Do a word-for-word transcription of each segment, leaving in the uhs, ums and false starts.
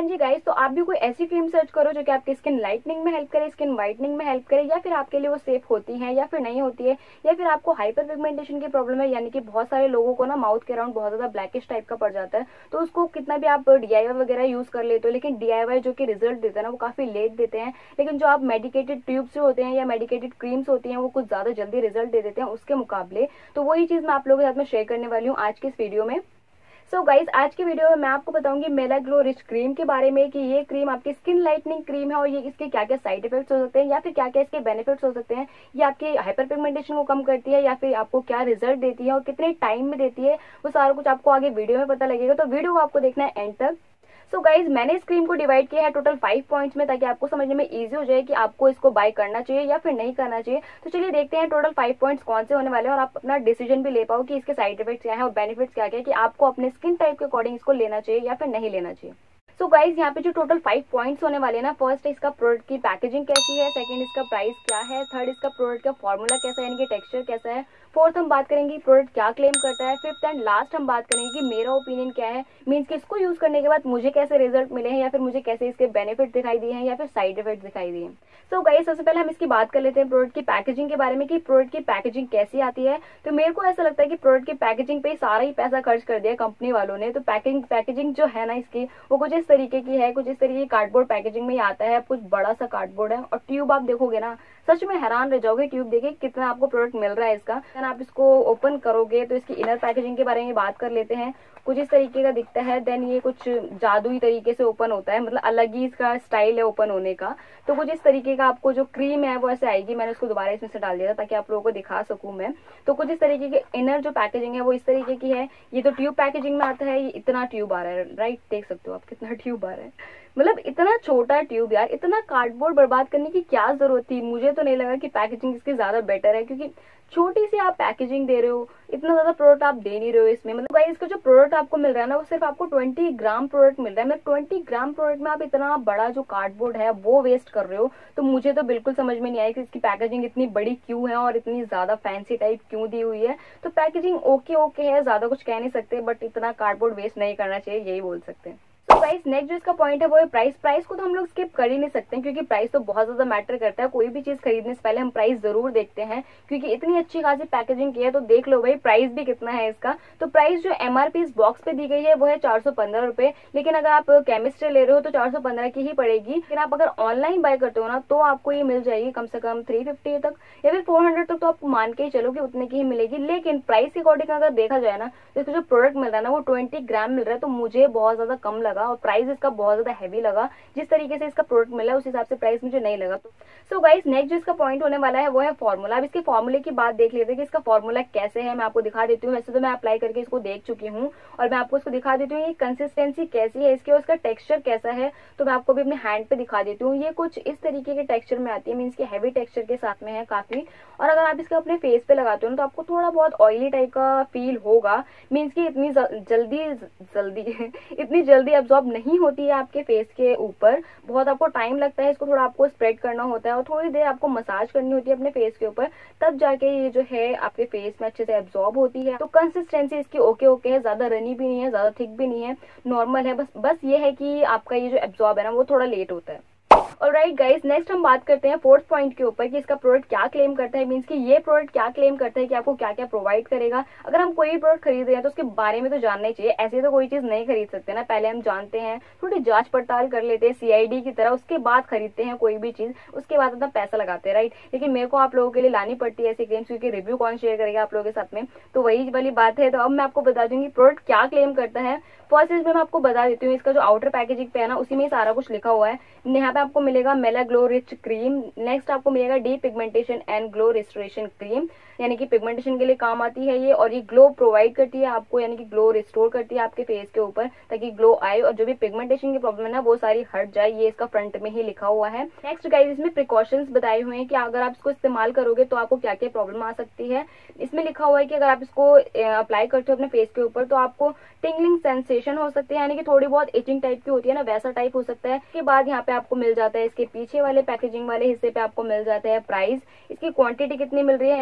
जी guys, तो आप भी कोई ऐसी क्रीम सर्च करो जो कि आपकी स्किन लाइटनिंग में हेल्प करे, स्किन वाइटनिंग में हेल्प करे, या फिर आपके लिए वो सेफ होती है या फिर नहीं होती है, या फिर आपको हाइपर पिगमेंटेशन की प्रॉब्लम है, यानी कि बहुत सारे लोगों को ना माउथ के अराउंड बहुत ज्यादा ब्लैकिश टाइप का पड़ जाता है। तो उसको कितना भी आप डीआईवाई वगैरह यूज कर लेते हो, लेकिन डीआईवाई जो कि रिजल्ट देते हैं ना वो काफी लेट देते हैं। लेकिन जो आप मेडिकेटेड ट्यूब्स जो होते हैं या मेडिकेटेड क्रीम्स होती हैं वो कुछ ज्यादा जल्दी रिजल्ट दे देते हैं उसके मुकाबले। तो वही चीज मैं आप लोगों के साथ में शेयर करने वाली हूँ आज की इस वीडियो में। सो so गाइज, आज की वीडियो में मैं आपको बताऊंगी मेला ग्लो रिच क्रीम के बारे में कि ये क्रीम आपकी स्किन लाइटनिंग क्रीम है और ये इसके क्या क्या साइड इफेक्ट्स हो सकते हैं या फिर क्या क्या इसके बेनिफिट्स हो सकते हैं। ये आपके हाइपर पिगमेंटेशन को कम करती है या फिर आपको क्या रिजल्ट देती है और कितने टाइम में देती है, वो सारा कुछ आपको आगे वीडियो में पता लगेगा। तो वीडियो को आपको देखना है एंड तक। सो so गाइज, मैंने इस क्रीम को डिवाइड किया है टोटल फाइव पॉइंट्स में, ताकि आपको समझने में इजी हो जाए कि आपको इसको बाय करना चाहिए या फिर नहीं करना चाहिए। तो चलिए देखते हैं टोटल फाइव पॉइंट्स कौन से होने वाले हैं और आप अपना डिसीजन भी ले पाओ कि इसके साइड इफेक्ट्स क्या है और बेनिफिट्स क्या क्या है, कि आपको अपने स्किन टाइप के अकॉर्डिंग इसको लेना चाहिए या फिर नहीं लेना चाहिए। सो so गाइज, यहाँ पे जो टोटल फाइव पॉइंट्स होने वाले हैं ना, फर्स्ट इसका प्रोडक्ट की पैकेजिंग कैसी है, सेकंड इसका प्राइस क्या है, थर्ड इसका प्रोडक्ट का फॉर्मूला कैसा है यानी कि टेक्सचर कैसा है, फोर्थ हम बात करेंगे प्रोडक्ट क्या क्लेम करता है, फिफ्थ एंड लास्ट हम बात करेंगे कि मेरा ओपिनियन क्या है, मीन्स कि इसको यूज करने के बाद मुझे कैसे रिजल्ट मिले हैं या फिर मुझे कैसे इसके बेनिफिट दिखाई दिए हैं या फिर साइड इफेक्ट दिखाई दिए। सो गाइस, सबसे पहले हम इसकी बात कर लेते हैं प्रोडक्ट की पैकेजिंग के बारे में कि प्रोडक्ट की पैकेजिंग कैसी आती है। तो मेरे को ऐसा लगता है कि प्रोडक्ट की पैकेजिंग पे सारा ही पैसा खर्च कर दिया कंपनी वालों ने। तो पैकिंग पैकेजिंग जो है ना इसकी, वो कुछ इस तरीके की है, कुछ इस तरीके की कार्डबोर्ड पैकेजिंग में ही आता है। कुछ बड़ा सा कार्डबोर्ड है और ट्यूब आप देखोगे ना, सच में हैरान रह जाओगे ट्यूब देखे कितना आपको प्रोडक्ट मिल रहा है इसका। अगर आप इसको ओपन करोगे तो इसकी इनर पैकेजिंग के बारे में बात कर लेते हैं। कुछ इस तरीके का दिखता है। देन ये कुछ जादुई तरीके से ओपन होता है, मतलब अलग ही इसका स्टाइल है ओपन होने का। तो कुछ इस तरीके का आपको जो क्रीम है वो ऐसे आएगी। मैंने उसको दोबारा इसमें से डाल दिया था ताकि आप लोगों को दिखा सकूं मैं। तो कुछ इस तरीके की इनर जो पैकेजिंग है वो इस तरीके की है। ये तो ट्यूब पैकेजिंग में आता है। ये इतना ट्यूब आ रहा है, राइट, देख सकते हो आप कितना ट्यूब आ रहा है। मतलब इतना छोटा ट्यूब यार, इतना कार्डबोर्ड बर्बाद करने की क्या जरूरत थी। मुझे तो नहीं लगा कि पैकेजिंग इसकी ज्यादा बेटर है, क्योंकि छोटी सी आप पैकेजिंग दे रहे हो, इतना ज्यादा प्रोडक्ट आप दे नहीं रहे हो इसमें। मतलब गाइस, इसका जो प्रोडक्ट आपको मिल रहा है ना वो सिर्फ आपको ट्वेंटी ग्राम प्रोडक्ट मिल रहा है। मतलब ट्वेंटी ग्राम प्रोडक्ट में आप इतना बड़ा जो कार्डबोर्ड है वो वेस्ट कर रहे हो। तो मुझे तो बिल्कुल समझ में नहीं आया कि इसकी पैकेजिंग इतनी बड़ी क्यों है और इतनी ज्यादा फैंसी टाइप क्यों दी हुई है। तो पैकेजिंग ओके ओके है, ज्यादा कुछ कह नहीं सकते, बट इतना कार्डबोर्ड वेस्ट नहीं करना चाहिए, यही बोल सकते हैं। तो प्राइस, नेक्स्ट जो इसका पॉइंट है वो है प्राइस। प्राइस को तो हम लोग स्किप कर ही नहीं सकते, क्योंकि प्राइस तो बहुत ज्यादा मैटर करता है। कोई भी चीज खरीदने से पहले हम प्राइस जरूर देखते हैं, क्योंकि इतनी अच्छी खासी पैकेजिंग की है। तो देख लो भाई प्राइस भी कितना है इसका। तो प्राइस जो एमआरपी इस बॉक्स पे दी गई है वो है चार सौ पंद्रह रुपए। लेकिन अगर आप केमिस्ट्री ले रहे हो तो चार सौ पंद्रह की ही पड़ेगी। लेकिन आप अगर ऑनलाइन बाय करते हो ना तो आपको ये मिल जाएगी कम से कम थ्री फिफ्टी तक या फिर फोर हंड्रेड तक। तो आप मान के ही चलो कि उतने की ही मिलेगी। लेकिन प्राइस के अकॉर्डिंग अगर देखा जाए ना तो इसका जो प्रोडक्ट मिल रहा है ना वो ट्वेंटी ग्राम मिल रहा है। तो मुझे बहुत ज्यादा कम लगा और प्राइस इसका बहुत ज्यादा हैवी लगा। जिस तरीके से इसका प्रोडक्ट मिला है उस हिसाब से प्राइस मुझे नहीं लगा। सो गाइस, नेक्स्ट जो इसका पॉइंट होने वाला है वो है फॉर्मूला। अब इसके फॉर्मूले की बात देख लेते हैं कि इसका फॉर्मूला कैसे है। मैं आपको दिखा देती हूँ। वैसे तो मैं अप्लाई करके इसको देख चुकी हूँ और मैं आपको इसको दिखा देती हूँ कंसिस्टेंसी कैसी है इसकी और इसका टेक्सचर कैसा है। तो मैं आपको भी अपने हैंड पे दिखा देती हूँ। ये कुछ इस तरीके के टेक्सचर में आती है, मीन्स की हैवी टेक्सचर के साथ में है काफी। और अगर आप इसका अपने फेस पे लगाते हो ना तो आपको थोड़ा बहुत ऑयली टाइप का फील होगा। मीन्स की इतनी जल्दी जल्दी इतनी जल्दी एब्जॉर्ब नहीं होती है आपके फेस के ऊपर। बहुत आपको टाइम लगता है, इसको थोड़ा आपको स्प्रेड करना होता है और थोड़ी देर आपको मसाज करनी होती है अपने फेस के ऊपर, तब जाके ये जो है आपके फेस में अच्छे से एब्जॉर्ब होती है। तो कंसिस्टेंसी इसकी ओके ओके है, ज्यादा रनी भी नहीं है, ज्यादा थिक भी नहीं है, नॉर्मल है। बस बस ये है कि आपका ये जो एब्जॉर्ब है ना वो थोड़ा लेट होता है। ऑलराइट गाइस, नेक्स्ट हम बात करते हैं फोर्थ पॉइंट के ऊपर कि इसका प्रोडक्ट क्या क्लेम करता है। मींस कि ये प्रोडक्ट क्या क्लेम करता है कि आपको क्या क्या प्रोवाइड करेगा। अगर हम कोई भी प्रोडक्ट खरीद रहे हैं तो उसके बारे में तो जानना ही चाहिए। ऐसे तो कोई चीज नहीं खरीद सकते ना, पहले हम जानते हैं, थोड़ी जांच पड़ताल कर लेते हैं सीआईडी की तरह, उसके बाद खरीदते हैं कोई भी चीज, उसके बाद अपना पैसा लगाते हैं, राइट। लेकिन मेरे को आप लोगों के लिए लानी पड़ती है ऐसी क्लेम्स, क्योंकि रिव्यू कौन शेयर करेगा आप लोगों के साथ में। तो वही वाली बात है। तो अब मैं आपको बता दूंगी प्रोडक्ट क्या क्लेम करता है। फर्स्ट चीज मैं आपको बता देती हूँ, इसका जो आउटर पैकेजिंग पे है ना उसी में सारा कुछ लिखा हुआ है। यहाँ पे आपको मिलेगा Melaglow rich cream. Next आपको मिलेगा depigmentation and glow restoration cream, यानी कि पिगमेंटेशन के लिए काम आती है ये। और ये ग्लो प्रोवाइड करती है आपको, यानी कि ग्लो रिस्टोर करती है आपके फेस के ऊपर ताकि ग्लो आए और जो भी पिगमेंटेशन की प्रॉब्लम है ना वो सारी हट जाए। ये इसका फ्रंट में ही लिखा हुआ है। नेक्स्ट गाइस, इसमें प्रिकॉशंस बताए हुए हैं कि अगर आप इसको इस्तेमाल करोगे तो आपको क्या क्या प्रॉब्लम आ सकती है। इसमें लिखा हुआ है कि अगर आप इसको अप्लाई करते हो अपने फेस के ऊपर तो आपको टिंगलिंग सेंसेशन हो सकती है, यानी कि थोड़ी बहुत इचिंग टाइप की होती है ना, वैसा टाइप हो सकता है। इसके बाद यहाँ पे आपको मिल जाता है इसके पीछे वाले पैकेजिंग वाले हिस्से पे आपको मिल जाता है प्राइस, इसकी क्वांटिटी कितनी मिल रही है प्राइस में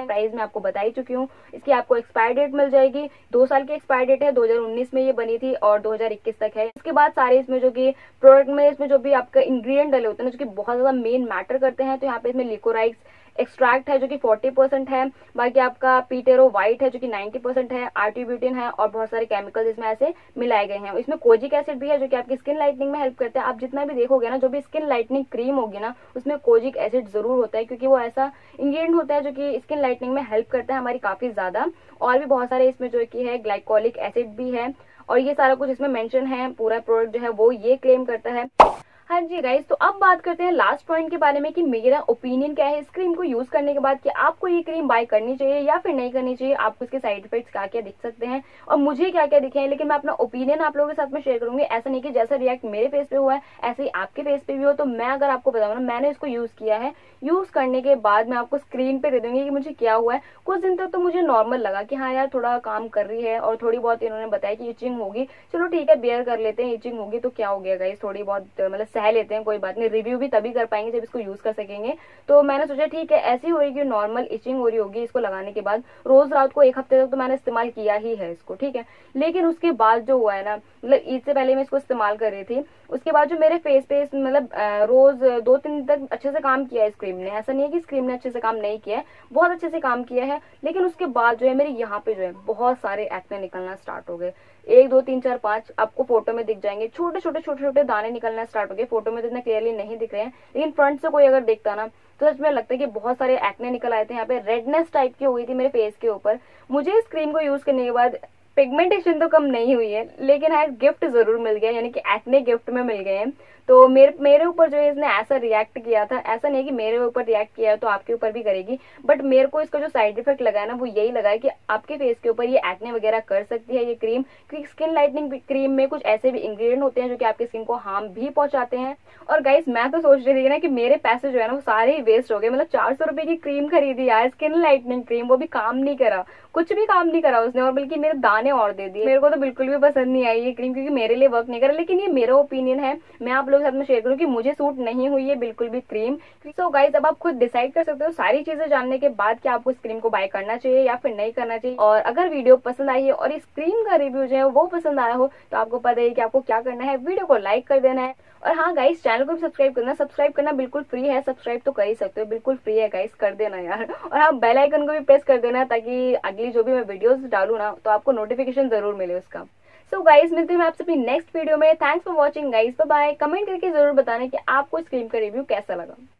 मैं आपको बता ही चुकी हूँ। इसकी आपको एक्सपायर डेट मिल जाएगी, दो साल की एक्सपायर डेट है, दो हजार उन्नीस में ये बनी थी और दो हजार इक्कीस तक है। इसके बाद सारे इसमें जो कि प्रोडक्ट में इसमें जो भी आपका इंग्रेडिएंट डले होते हैं जो कि बहुत ज्यादा मेन मैटर करते हैं, तो यहाँ पे इसमें लिकोराइड्स एक्सट्रैक्ट है जो कि चालीस परसेंट है, बाकी आपका पीटेरो व्हाइट है जो कि नब्बे परसेंट है, आर्टिब्यूटिन है और बहुत सारे केमिकल्स इसमें ऐसे मिलाए गए हैं। इसमें कोजिक एसिड भी है जो कि आपकी स्किन लाइटनिंग में हेल्प करता है। आप जितना भी देखोगे ना, जो भी स्किन लाइटनिंग क्रीम होगी ना, उसमें कोजिक एसिड जरूर होता है, क्योंकि वो ऐसा इंग्रेडिएंट होता है जो कि स्किन लाइटनिंग में हेल्प करता है हमारी काफी ज्यादा। और भी बहुत सारे इसमें जो कि है ग्लाइकोलिक एसिड भी है, और ये सारा कुछ इसमें मेंशन है। पूरा प्रोडक्ट जो है वो ये क्लेम करता है। हाँ जी गाइस, तो अब बात करते हैं लास्ट पॉइंट के बारे में कि मेरा ओपिनियन क्या है इस क्रीम को यूज करने के बाद, कि आपको ये क्रीम बाय करनी चाहिए या फिर नहीं करनी चाहिए, आपको इसके साइड इफेक्ट्स क्या क्या दिख सकते हैं और मुझे क्या क्या दिखे हैं। लेकिन मैं अपना ओपिनियन आप लोगों के साथ में शेयर करूंगी। ऐसा नहीं कि जैसा रिएक्ट मेरे फेस पे हुआ है ऐसे ही आपके फेस पे भी हो। तो मैं अगर आपको बताऊँ ना, मैंने इसको यूज किया है, यूज करने के बाद मैं आपको स्क्रीन पे दे दूंगी कि मुझे क्या हुआ है। कुछ दिन तक तो मुझे नॉर्मल लगा कि हाँ यार थोड़ा काम कर रही है, और थोड़ी बहुत इन्होंने बताया कि इचिंग होगी, चलो ठीक है बेयर कर लेते हैं, इचिंग होगी तो क्या हो गया गाइस, थोड़ी बहुत मतलब सह लेते हैं, कोई बात नहीं। रिव्यू भी तभी कर पाएंगे जब इसको यूज कर सकेंगे। तो मैंने सोचा ठीक है ऐसी होगी, नॉर्मल इचिंग हो रही होगी इसको लगाने के बाद। रोज रात को एक हफ्ते तक तो मैंने इस्तेमाल किया ही है इसको, ठीक है। लेकिन उसके बाद जो हुआ है ना, मतलब ईद से पहले मैं इसको इस्तेमाल कर रही थी, उसके बाद जो मेरे फेस पे मतलब रोज दो तीन दिन तक अच्छे से काम किया है इस क्रीम ने। ऐसा नहीं है कि इस क्रीम ने अच्छे से काम नहीं किया है, बहुत अच्छे से काम किया है। लेकिन उसके बाद जो है मेरे यहाँ पे जो है बहुत सारे एक्ने निकलना स्टार्ट हो गए। एक दो तीन चार पांच आपको फोटो में दिख जाएंगे, छोटे छोटे छोटे छोटे दाने निकलना स्टार्ट हो गए। फोटो में तो इतना क्लियरली नहीं दिख रहे हैं, लेकिन फ्रंट से कोई अगर देखता ना तो सच में लगता है कि बहुत सारे एक्ने निकल आए थे। यहाँ पे रेडनेस टाइप की हो गई थी मेरे फेस के ऊपर। मुझे इस क्रीम को यूज करने के बाद पिगमेंटेशन तो कम नहीं हुई है, लेकिन हाँ गिफ्ट जरूर मिल गया, यानी कि एक्ने गिफ्ट में मिल गए हैं। तो मेरे मेरे ऊपर जो है इसने ऐसा रिएक्ट किया था, ऐसा नहीं कि मेरे ऊपर रिएक्ट किया है तो आपके ऊपर भी करेगी, बट मेरे को इसका जो साइड इफेक्ट लगा है ना वो यही लगा है कि आपके फेस के ऊपर ये एक्ने वगैरह कर सकती है ये क्रीम, क्योंकि स्किन लाइटनिंग क्रीम में कुछ ऐसे भी इंग्रेडिएंट होते हैं जो कि आपकी स्किन को हार्म भी पहुंचाते हैं। और गाइस मैं तो सोच रही थी ना कि मेरे पैसे जो है ना वो सारे ही वेस्ट हो गए। मतलब चार सौ रुपए की क्रीम खरीदी यार, स्किन लाइटनिंग क्रीम, वो भी काम नहीं करा, कुछ भी काम नहीं करा उसने, और बल्कि मेरे दाने और दे दिए। मेरे को तो बिल्कुल भी पसंद नहीं आई ये क्रीम, क्योंकि मेरे लिए वर्क नहीं करा। लेकिन ये मेरा ओपिनियन है, मैं आप लोगों के साथ में शेयर करूँ कि मुझे सूट नहीं हुई है बिल्कुल भी क्रीम। सो गाइस अब आप खुद डिसाइड कर सकते हो सारी चीजें जानने के बाद कि आपको इस क्रीम को बाय करना चाहिए या फिर नहीं करना चाहिए। और अगर वीडियो पसंद आई है और इस क्रीम का रिव्यू जो है वो पसंद आया हो तो आपको पता है कि आपको क्या करना है, वीडियो को लाइक कर देना है। और हाँ गाइस चैनल को भी सब्सक्राइब करना, सब्सक्राइब करना बिल्कुल फ्री है, सब्सक्राइब तो कर ही सकते हो, बिल्कुल फ्री है गाइस, कर देना यार। और हाँ बेल आइकन को भी प्रेस कर देना ताकि अगली जो भी मैं वीडियोस डालू ना तो आपको नोटिफिकेशन जरूर मिले उसका। सो गाइस मिलते हैं आपसे अपनी नेक्स्ट वीडियो में। Thanks for watching guys, bye bye. Comment करके जरूर बताना कि आपको इस क्रीम का रिव्यू कैसा लगा।